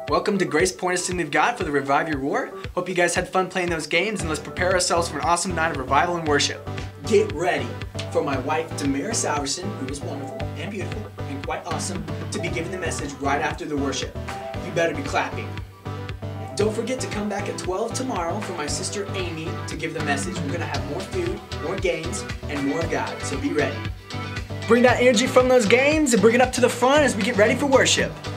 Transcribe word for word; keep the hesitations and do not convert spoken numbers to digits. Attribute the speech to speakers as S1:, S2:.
S1: Welcome to Grace Point Assembly of God for the Revive Your War. Hope you guys had fun playing those games, and let's prepare ourselves for an awesome night of revival and worship.
S2: Get ready for my wife, Damaris Alverson, who is wonderful and beautiful and quite awesome, to be giving the message right after the worship. You better be clapping. Don't forget to come back at twelve tomorrow for my sister Amy to give the message. We're going to have more food, more games, and more of God, so be ready.
S1: Bring that energy from those games and bring it up to the front as we get ready for worship.